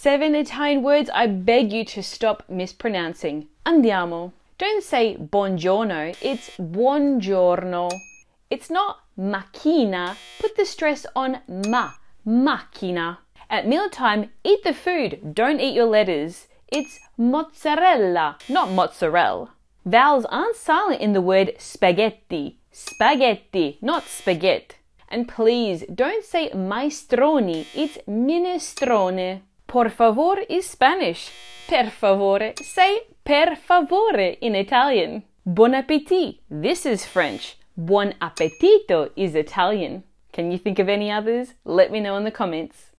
7 Italian words I beg you to stop mispronouncing. Andiamo. Don't say bongiorno, it's buongiorno. It's not macchina. Put the stress on macchina. At mealtime, eat the food, don't eat your letters. It's mozzarella, not mozzarell. Vowels aren't silent in the word spaghetti. Spaghetti, not spaghet. And please, don't say mainestroni, it's minestrone. Por favor is Spanish. Per favore, say per favore in Italian. Bon appetit, this is French. Buon appetitO is Italian. Can you think of any others? Let me know in the comments.